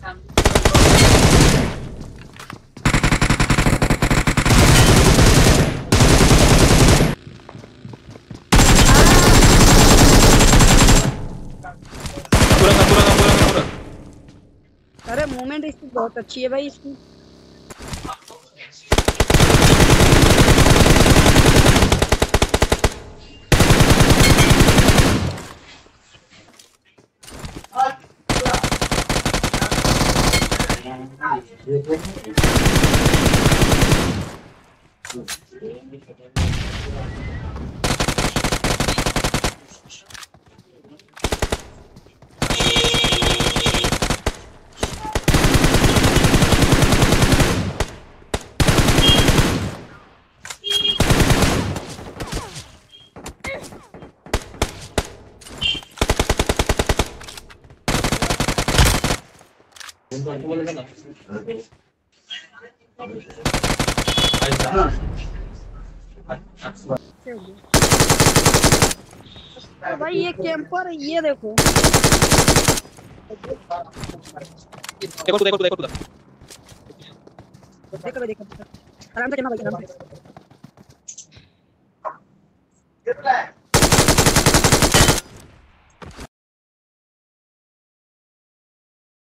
पूरा। अरे मूवमेंट इसकी बहुत अच्छी है भाई इसकी। तो भाई ये कैंपर ये देखो। देखो। देखो आराम से चलना भाई आराम से।